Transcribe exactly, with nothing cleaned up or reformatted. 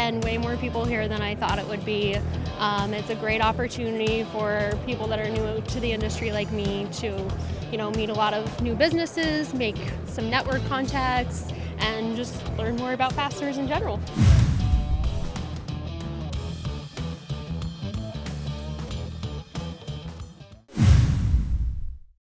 and way more people here than I thought it would be. Um, it's a great opportunity for people that are new to the industry like me to, you know, meet a lot of new businesses, make some network contacts, and just learn more about fasteners in general.